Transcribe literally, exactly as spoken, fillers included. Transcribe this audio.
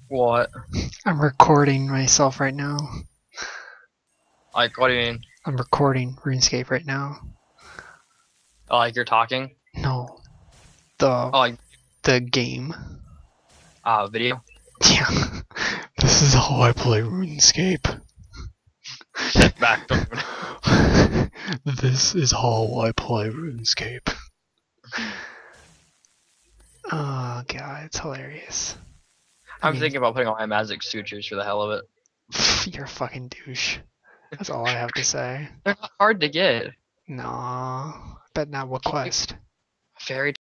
What? I'm recording myself right now. Like, what do you mean? I'm recording RuneScape right now. Oh, like you're talking? No, the Oh, like, the game. uh, video? Yeah. This is how I play RuneScape. Shit, back. This is how I play RuneScape. Oh god, it's hilarious. I I'm mean, thinking about putting on my magic sutures for the hell of it. you're a fucking douche. That's all I have to say. They're not hard to get. No, but not what quest. Fairy